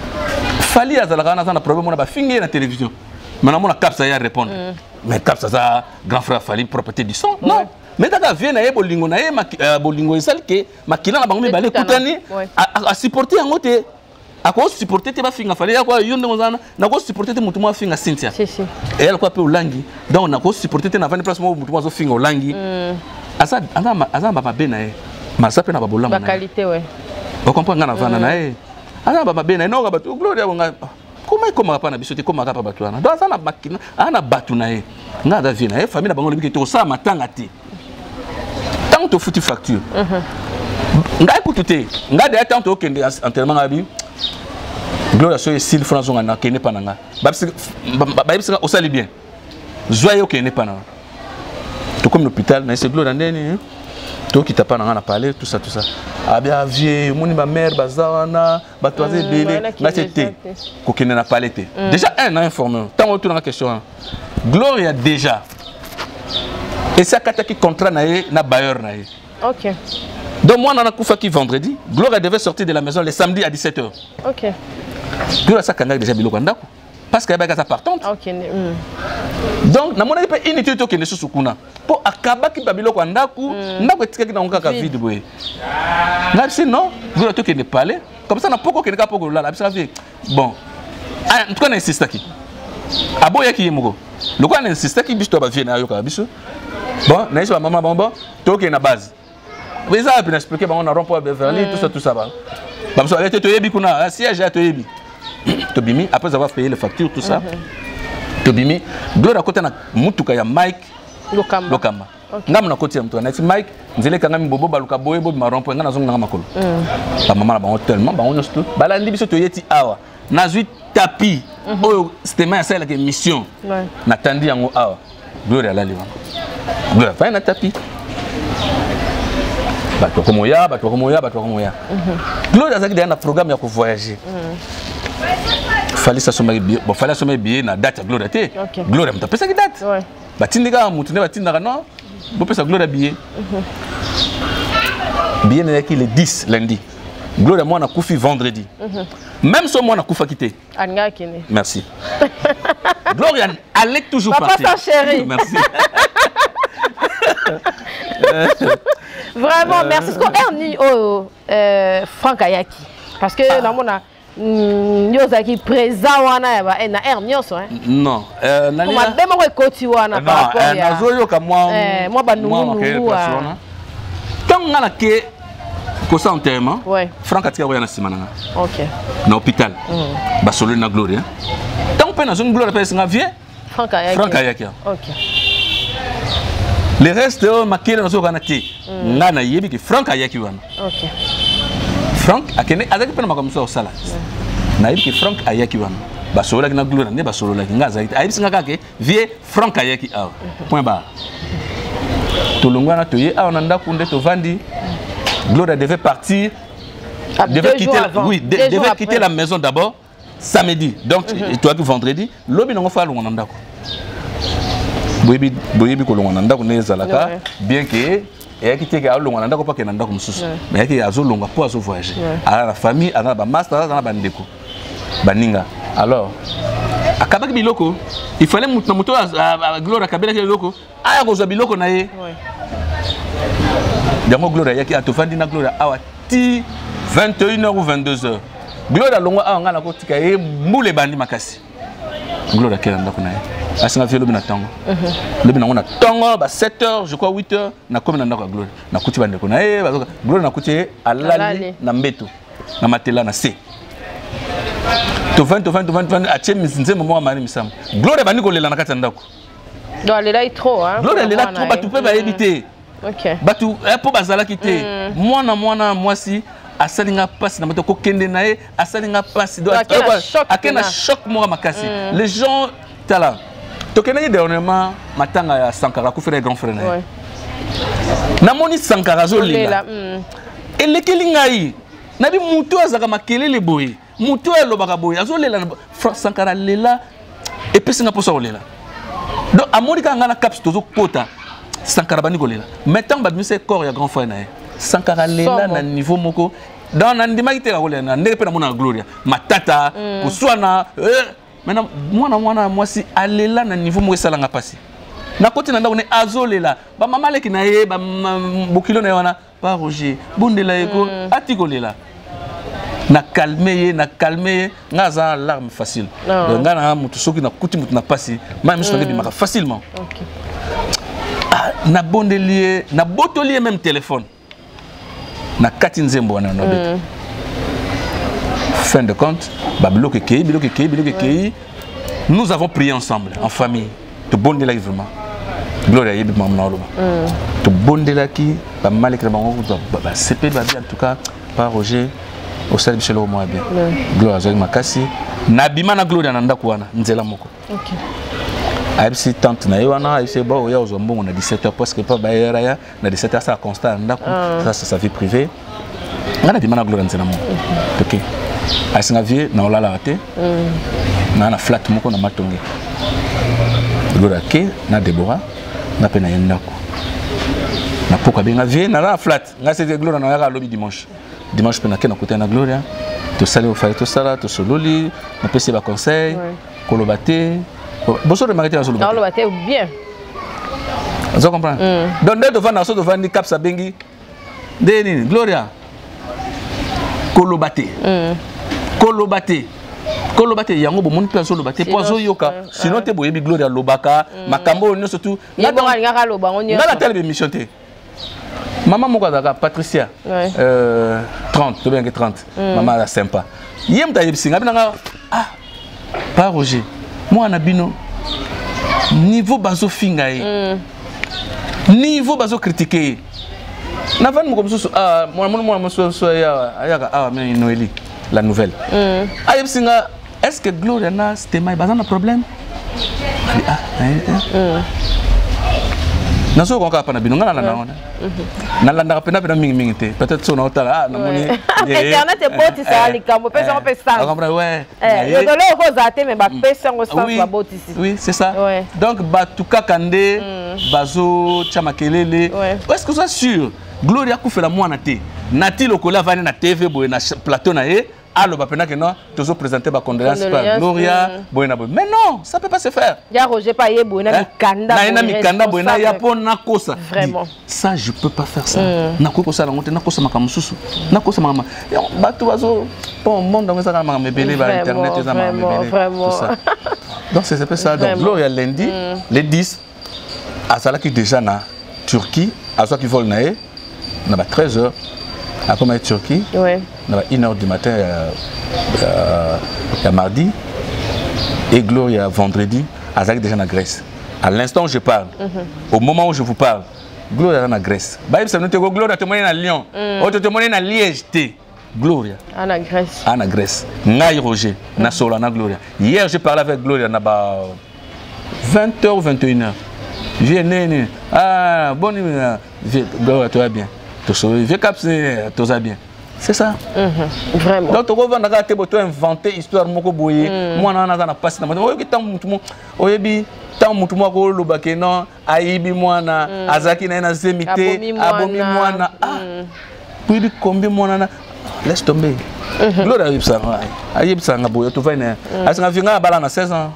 Fali azalaka na problème on a ba fingi na télévision. Maintenant on a capsa ya répondre. Mais capsa ça grand frère Fali propriété du son. Non. Mais daga vient na bolingo na e bolingo esal ke makila na bango mibale kutani a supporter yango te. Ako supporter te ba finga Fali ya kwa yonde ngozana na ko supporter te mutu mo finga Cynthia. Si si. Et elle quoi pe olangi. Donc na ko supporter te na vingt place mo mutu mo zo finga olangi. Asa anda asa ba be na e. Masa pe na babola ma qualité ouais. On comprend ngana vana na e. Ana baba be na no ga batu Gloria bonga. Comment comment pas na bisote comment ka batu na. Donc ana makina ana batu na e. Nga da vie na e famille na bango libiki to sa matanga te. Tant to futi facture. Nga écoute te. Nga de tant to kende enterrement abi. Gloria so style français on a kene pananga. Ba ba bisa au sali bien. Joyeux kene pananga. Tout comme l'hôpital, mais c'est Gloria ndeni. Tout qui t'a pas na parler tout ça tout ça. Ah bien vieux, mon ma mère bazawana, ba toise belé, na c'était. Ko kene na parler té. Déjà un a informé. Tant on tourne la question. Gloria déjà. Et ça kataki contrat na ye na bailleur na ye. OK. Donc moi, on a Koufa qui vendredi, Gloria devait sortir de la maison le samedi à dix-sept heures. OK. Gloria ça kanga déjà biloko ndako parce qu'elle est partante. OK. Mm. Donc na mona pe inité to kende susukuna. Po akaba ki babiloko ndako, ndako etikaki na ngaka vide boye. Na si non, Gloria to kende parler, comme ça na poko kende ka poko la la bisa bon. Ah, en tout cas na insiste ki. Aboya ki yemoko. Le quoi na insiste ki biso ba vie na yo ka biso. Bon, na iso maman bon bon, to kende na base. Mais ça a pu expliquer, on a rompu à Beverly, tout ça, tout ça. Comme ça, tu es bien, un siège à Toyebi. Tobimi, après avoir payé les factures, tout ça. Tobimi, Gloria à côté de Moutuka, il y a Mike Lokamba. Ngam na côté de Mike, Mike, Nzele Kangami Bobo, Baluka Boye, Bobo, Marompo, Ngana Zong Namakolo. La maman a tellement, on a tout. Balandi biso Toyeti Awa. Nazuit tapis. Oh, c'était ma seule mission. Natandi en Awa. Gloria à la Liban. Gloria, pas un tapis. Bato komoya, bato komoya, bato komoya. Gloria azaki derrière un programme pour voyager. Fallait ça sommer bien, bon fallait sommer bien na date Gloria té. Gloria mta pesa ki date. Ouais. Batindika mutu ne batindaka non. Bo pesa Gloria billet. Billet n'est que le dix lundi. Gloria moi na koufi vendredi. Même si moi na koufa quitté. Anga kene. Merci. Gloria allait toujours partir. Papa chéri. Merci. Vraiment, merci. Est-ce qu'on a Franck Ayaki? Parce que dans mon nous avons présent à na Ernioso. Non. On m'a demandé côté wana par rapport à. Non, nazo yo ka moi. Moi ba nous. Tant on a que ko ça enterrement. Ouais. Franck atika ko yana simananga. OK. Na hôpital. Ba solo na Gloria. Tant on peut na zone Gloria pesa nga vieux. Franck Ayaki. Franck Ayaki. OK. Le reste de ma kile nazo kana te. Ngana yebi ki Franck Ayaki wana. OK. Franck akene azaki pena makamso osala. Na yebi ki Franck Ayaki wana. Ba solo na Gloria ne ba solo la ngaza ita. Ayebi singa kake vie Franck Ayaki awa. Point barre. Tolongwana toye awa nanda kunde to vandi. Gloria devait partir. Ah, devait quitter la, oui, de, devait après. quitter la maison d'abord samedi. Donc mm-hmm. toi que vendredi, lobi nango fa longa ndako. Boyebi boyebi ko longa ndako ne zalaka bien que et qui était à longa ndako pas que ndako mususu. Mais qui azo longa pour azo voyager. À la famille, à la master, à la bandeko. Baninga. Alors akabaki biloko, il fallait mutu mutu à Gloria kabela biloko. Aya ko za biloko na ye. Yango Gloria yaki atofandi na Gloria awa ti vingt et une heures ou vingt-deux heures. Gloria longa awa ngana ko tika ye mbule bandi makasi. Gloria kela ndako na ye. Asinga velo bina tango. Le bina ngona tango ba sept heures, je crois huit heures na komi na ndako Gloria. Na kuti bande ko na ye bazoka. Gloria na kuti alali na mbeto. Na matela na se. To vingt to vingt to vingt vingt ache mizinze momo mari misam. Gloria bandi ko lela na kati ndako. Donc elle est là trop hein. Gloria elle est là trop ba tu peux ba éviter. OK. Batu pour bazala kité. Moi na moi na moi si asalinga passe na moto ko kende na ye asalinga passe do akena choc moi makasi. Les gens tala. To kende dernièrement matanga ya Sankara ku frère grand frère na. Ouais. Na moni Sankara zo lela. Et le kelingai. Na bi mutu azaka makelele boy. Mutu elobaka boy azo lela Sankara lela et puis singa poso lela. Donc amoni ka ngana caps tozo kota. Sankara bani kolela. Maintenant ba mise corps ya grand frère na. Sankara lela na niveau moko. Dans nandima kite kolela na ndeke pe na mona Gloria. Matata kuswana maintenant moi na moi na moi si alela na niveau moko salanga pasi. Na koti na ndako ne azolela. Ba mama leki na ye ba bokilo na wana pa Roger. Bondela eko atikolela. Na calmer na calmer ngaza larme facile. Nga na mutu soki na kuti mutu na pasi. Ma miso ngebi maka facilement. OK. Na bondelier na botolier même téléphone na kati nzembo wana no beta fin de compte babilo ke kei bilo ke kei bilo ke kei nous avons prié ensemble en famille to bondela vraiment Gloria yebi maman na loba to bondela ki ba malek na bango ba cp ba en tout cas pas Roger au sel biso le moi bien gloire azali makasi na bima na gloire na ndako wana nzela moko OK ayebisi tante na ye wana ayebisi ba oya ozwa mbongo na dix-sept heures parce que pas bayera ya na dix-sept heures ça constat ndako ça c'est sa vie privée ngana bima na gloire nzela moko OK asinga vie na olala te na na flat moko na matonge gloire ke na Deborah na pena yendako na poka benga vie na la flat nga c'est gloire na ya lobby dimanche dimanche pena ke na côté na gloire to sali au fait to sala to sololi na pesi ba conseil kolobate boso de marité azolo kolobate bien vous comprenez donc dès devant na so devant ni cap sa bengi de ni gloria kolobate kolobate kolobate yango bomoni pe azolobate po azoyoka sinon te boyebi gloria lobaka makambo no surtout yebo ngaka loba ngoni ngala telle émission te maman moko azaka Patricia euh trente to bien que trente maman la sympa yem ta yebsinga binanga ah pas Roger moi na bino niveau bazo finga e niveau bazo critiquer na van mo comme ça ah moi moi moi so so ya ya ah mais Noélie la nouvelle ah yebsinga est-ce que Gloria na c'était mai bazana problème ah na so ko ka pa na bino ngala na na na landa ka pena pena mingi mingi te peut-être so na otala ah na moni internet e boti sa likambo pesa ko pesa on comprend ouais eh yo dolo ko zate mais ba pesa ngo sans ba boti si oui c'est ça donc ba tuka kande bazo chamakelele est-ce que ça sûr Gloria ku fela mwana te nati lokola vani na T V boy na plateau na ye allo ba pena que non toujours présenter ba condoléances par Gloria boy na boy mais non ça peut pas se faire ya Roger pa ye boy na mikanda na na mikanda boy na ya po na kosa vraiment ça je peux pas faire ça na ko ko sala ngote na kosa makamususu na kosa mama ba tu bazo bon monde dans ça mama mebele ba internet ça mama mebele tout ça donc c'est peu ça donc Gloria lundi les dix à ça là qui déjà na Turquie à soit qui vole na e na ba treize heures à comme Turquie ouais à une heure du matin il y a mardi et Gloria vendredi à Zag déjà en Grèce à l'instant où je parle au moment où je vous parle Gloria en Grèce bah ça nous te Gloria te monnaie à Lyon ou te monnaie à Liège t Gloria en Grèce en Grèce Ngai Roger na solo na Gloria hier j'ai parlé avec Gloria na ba vingt heures ou vingt et une heures viens ah bon Gloria tu vas bien tu sauves viens capser tu vas bien c'est ça. Mmh, vraiment. Donc, tu vas voir que tu as inventé l'histoire de Moko Boye. Moi, je suis passé dans le temps. Je suis tant mutu mwa ko loba ke non aibi mwana azaki na na zemité abomi mwana ah puis combien mwana laisse tomber gloire ayib ça ayib ça ngabo to va na asanga vinga bala na seize ans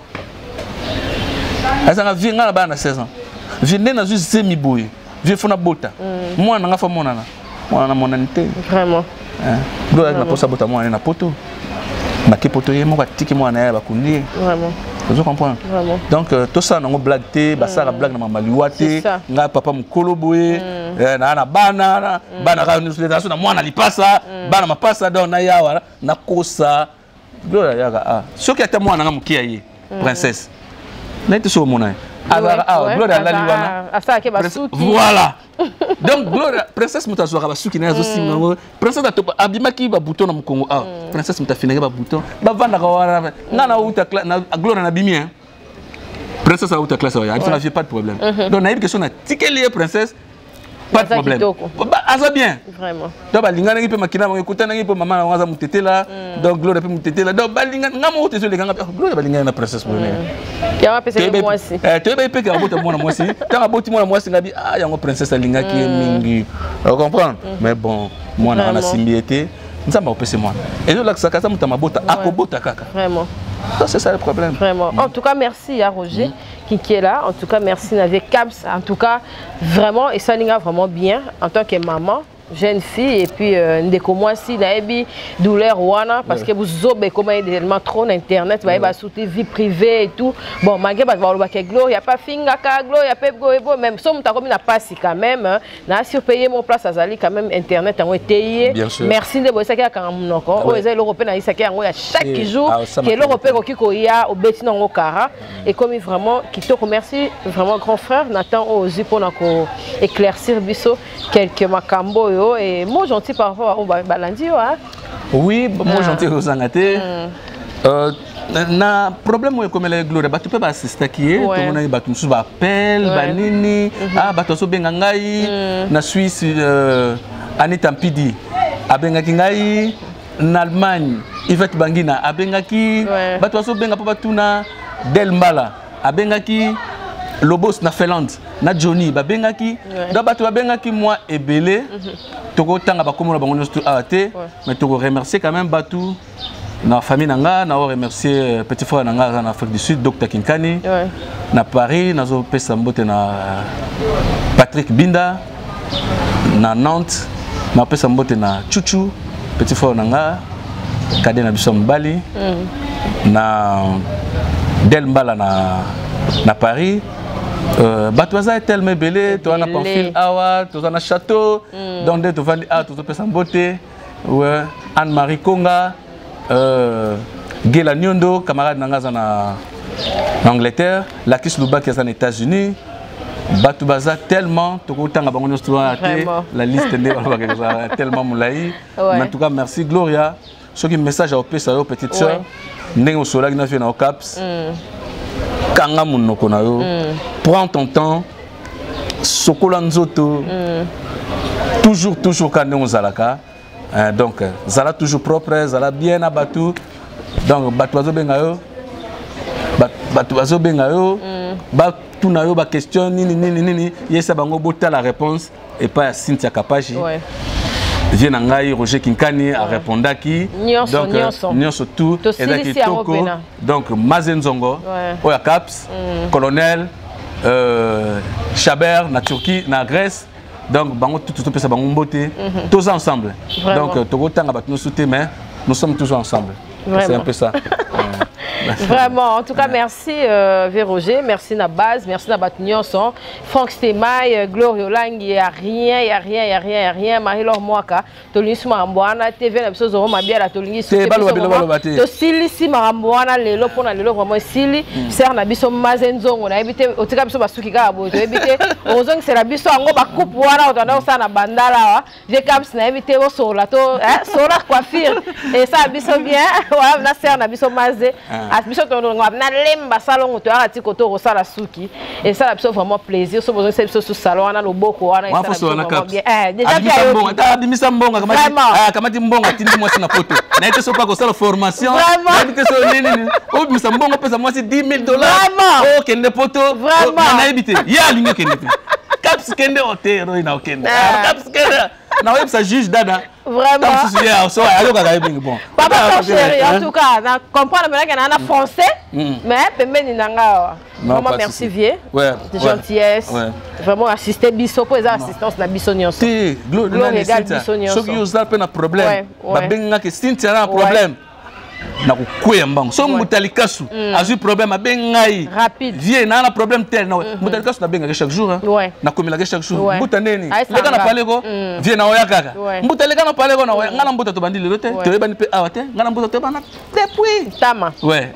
asanga vinga bala na seize ans vinde na zu zemi boye vie fona bota mwana nga fa mwana na mwana na monanité vraiment gloire na posa bota mwana na poto maki poto ye mo ka tiki mwana ya bakundi vraiment. Vous comprenez? Donc tout ça on blague té, basara blague na mama liwate, nga papa mukolo boye, na na bana, bana ka nous na mwana lipasa, bana mapasa donc na yawa na kosa. Gloire ya ah. Soki ata mwana nga mukia ye, princesse. Na ite so mona. Alors ah gloire la liwana. Afta ke basuki. Voilà. Donc gloire princesse mutazo ka basuki na zo singa. Princesse atopa abimaki ba bouton na mukongo ah. Princesse mutafinanga ba bouton. Ba vanda ka wana. Ngana uta na gloire na bimi hein. Princesse a uta classe ya. Ça fait pas de problème. Donc na question na tikeli princesse pas de problème. Bah ça bien. Vraiment. Donc ba lingana ngi pe makina mo ekuta ngi pe mama na ngaza mutetela. Donc gloire pe mutetela. Donc ba lingana ngamo utezo le nganga gloire ba lingana na princesse bonne. Ya wa pese ko moi si. Eh tu be pe ka bota mona moi si. Ta boti mona moi si ngabi ah yango princesse alinga ki mingi. Vous comprenez? Mais bon, moi na na simbiété. Nzamba opese mwana. Et là ça kasa muta mabota akobota kaka. Vraiment. Ça c'est ça le problème. Vraiment. En tout cas merci à Roger qui qui est là. En tout cas merci Navé Caps. En tout cas vraiment et ça linga vraiment bien en tant que maman. Jeune fille et puis ndeko moi si na ebi douleur wana parce que vous zobe comment également trop internet va ba soutenir vie privée et tout bon malgré ba ba ke gloire y a pas finga ka gloire y a pas go même somme ta comme na passe quand même na surpayer mon place azali quand même internet en été merci de bossa ka quand monoko o ezali européen na isaki yango ya chaque jour que l'européen qui ko ya au beti nango kara et comme vraiment qui te remercie vraiment grand frère Nathan ozi pour na ko éclaircir biso quelques makambo Oyo et moi gentil par rapport au Balandi hein. Oui, moi gentil aux Angate. Euh na problème où comme la gloire ba tu peux pas assister qui est tout on a ba tu nous appel ba nini ah ba to so benga ngai na Suisse Anita Mpidi abenga kingai na Allemagne Yvette Bangina abenga ki ba to so benga pa tuna Del Mbala abenga ki Lobos na Finlande na Johnny ba benga ki da ba to benga ki moi ebele toko tanga ba komo na bango nyonso ate mais toko remercier quand même Batu na famille nanga na remercier petit frère nanga en Afrique du Sud Docteur Kinkani ouais. Na Paris nazo pesa mbote na Patrick Binda na Nantes na pesa mbote na Chuchu petit frère nanga Kade na biso Mbali mm. Na Del Mbala na na Paris euh Batwaza est tellement belé to na Pamphile awa to na château mm. Donc de to vandi a to pesa mbote ouais Anne-Marie Konga Euh, Gela Nyondo, camarade Nangaza en Angleterre, Lakis Luba qui est aux États-Unis, Batoubaza tellement, la liste est tellement moulaï. Mais en tout cas, merci Gloria. Ce qui est message à Opé, ça petite soeur, Nengo Sola qui n'a fait au Caps, Kanga Munokonayo, prends ton temps, Sokola Nzoto, toujours, toujours quand nous Zalaka. Euh, donc, Zala toujours propre, Zala bien abattu. Donc, Batouazo Bengayo, Batouazo Bengayo, Batounayo, ba question, nini, nini, nini, Yesa Bango Bota la réponse, et pas Cynthia Kapaji. Vient Nangaï, Roger Kinkani, a répondu à qui. Donc, Nyonso tout, et là qui Toko. Donc, Mazenzongo, Oya Caps, Colonel, Chaber, na Turquie, na Grèce. Donc, bango tout tout ça bango beauté, tous ensemble. Vraiment. Donc, Togo tanga bat nous soutenir, mais nous sommes toujours ensemble. C'est un peu ça. Vraiment, en tout cas, merci euh, Véroger, merci Nabaz, merci Nabat Nyonson, Franck Stemay, Glorio Lang, il n'y a rien, il n'y a rien, il n'y a rien, il n'y a rien, Marie-Laure Mwaka, Tolinis Maramboana, T V, la chose de Roma Bia, la Tolinis, Tosili, si Maramboana, les lots pour les lots vraiment Sili, Serre Nabiso Mazenzong, on a évité, au Tikabiso Basukika, on a évité, Ozong, c'est la Biso, on va couper, on a aussi un bandala, j'ai Caps, on a évité au sol, sur la coiffure, et ça, Biso bien, on a Serre Nabiso Mazé. Biso tononga na lemba salon to arati koto ko sala suki et ça a vraiment plaisir so besoin c'est sur salon na loboko wana ça vraiment bien eh déjà bien bon ta bimisa mbonga kama ah kama ti mbonga tindi moi na poto na ite so pas ko sala formation na ite so nini o bimisa mbonga pesa moi c'est dix mille dollars oh kende poto na ebité ya linga kende Caps kende hotel ina okende Caps kende na web ça juge dada vraiment bon papa chéri en tout cas na comprendre maintenant qu'il y a un français mais pembeni nanga vraiment merci vieux de gentillesse vraiment assister biso pour les assistance na biso nyonso ti gloire égal biso nyonso so qui ose pas na problème ba benga que Cynthia na problème na kukwea mbango so mutalikasu azu problème abengai rapide vie na na problème tel na mutalikasu na benga chaque jour na komila chaque jour mbuta neni leka na pale ko vie na oya kaka mbuta leka na pale ko na oya ngana mbuta to bandili lote to yebani pe awate ngana mbuta to bana depuis tama ouais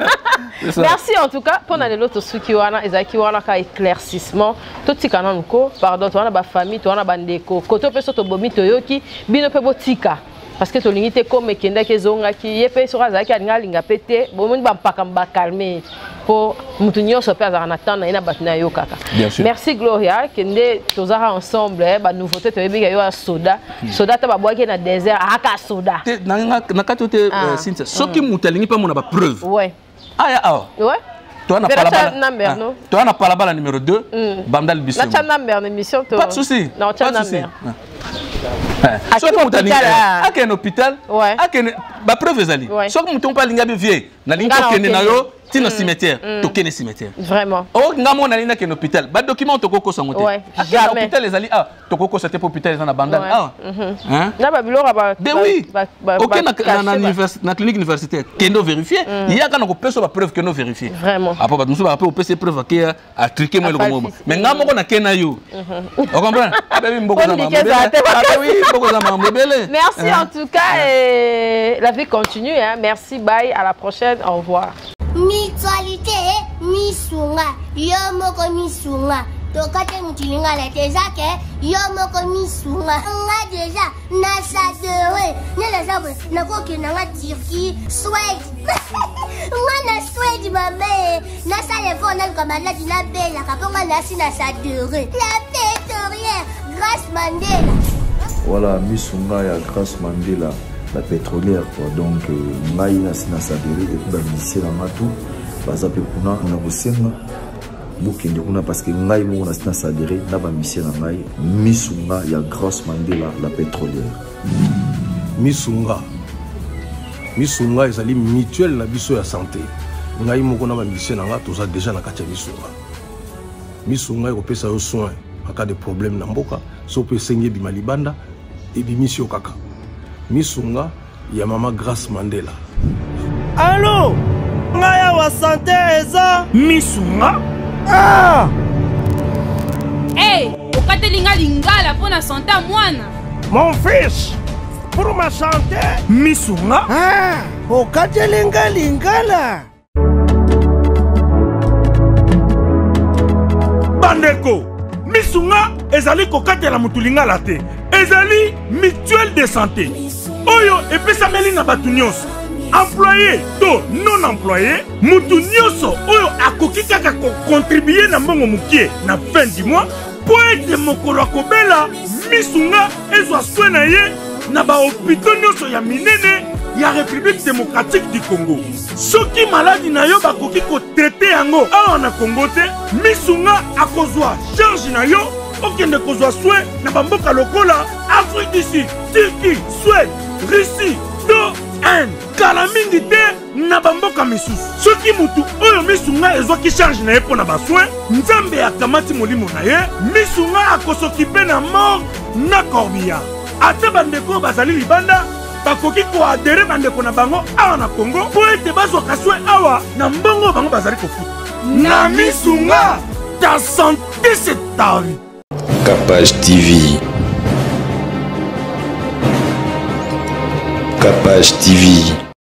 merci en tout cas pour na l'autre suki wana ezaki wana ka éclaircissement to tikana nko pardon to wana ba famille to wana bandeko koto pe so to bomi to yoki bino pe botika parce que tolingi te comme kenda ke zonga ki yepe so kaza ki alinga linga pété bon mun ba mpaka mba calmer pour mutu nyonso pe azana natana ina batina yo kaka merci Gloria kende tozara ensemble ba nouveauté to yebi yo soda soda ta ba boaki na désert aka soda na na katote Cynthia soki mutu alingi pa mona ba preuve ouais aya ah ouais toi na palabala toi na palabala numéro deux bandal biso na cha number émission pas de souci non cha number à quel hôpital à quel hôpital à quel ba preuve ezali soki mutu pa linga be vie na linga kende na yo tino cimetière to kene cimetière vraiment oh ngamo na linga kene hôpital ba document to koko sangote jamais hôpital ezali ah to koko c'était pour hôpital na bandal ah hein na ba bilora ba de oui OK na na université na clinique universitaire kendo vérifier il y a quand on peut so ba preuve que no vérifier vraiment après ba nous ba on peut se preuve que a triquer moi le gomo mais ngamo ko na kena yo on comprend ah ben mboko za mambo ah oui mboko za mambo bele merci en tout cas et la vie continue hein merci bye à la prochaine au revoir Mutualité, Misunga, Yomoko Misunga, tokate mutilinga la tezake yo moko misunga nga deja na sadere nela sabe na koke na nga Turquie Suède nga na Suède mame na sale fona kama la dina bella kaponga na sina sadere la pétrolière Grace Mandela. Voilà, misunga ya Grace Mandela la pétrolière quoi. Donc ngai na sina sadere et pour la mission na matu baza pe kuna na bosenga bukende kuna parce que ngai mo na sina sadere na ba mission na ngai misunga ya Grace Mandela la pétrolière. Misunga misunga ezali mutuelle na biso ya santé ngai moko na ba mission na nga toza déjà na kati ya misunga misunga ekopesa yo soin en cas de problème na mboka so pe sengi bima libanda et bimisio kaka misunga ya mama Grace Mandela. Allô ngaya wa santé eza misunga ah hey okatelinga lingala pona santé mwana mon fils pour ma santé misunga ah okatelinga lingala bandeko misunga ezali kokatela mutulingala te ezali mutuelle de santé oyo epesameli na batu nyonso employé to non employé mutu nyonso oyo akoki kaka kocontribue na mbongo mukie na fin du mois po ete mokolo akobela misunga ezwa soin na ye na bahopito nyonso ya minene ya République démocratique du Congo. Soki maladi na yo bakoki kotraite yango awa na Congo te misunga akozwa charge na yo okende kozwa soin na bamboka lokola Afrique du Sud, Turquie, Suède, Russie, to Inde. Kala mingi te na bamboka misusu. Soki mutu oyo misunga ezwaki charge na ye mpo na basoin nzambe akamati molimo na ye misunga akosokipe na mort na corbillard. Ate bandeko bazali libanda bakoki koadere bandeko na bango awa na Congo po ete bazwaka soin awa na mbongo bango bazali kofuta na misunga. Ta santé c'est ta vie. Capage T V. Capage T V.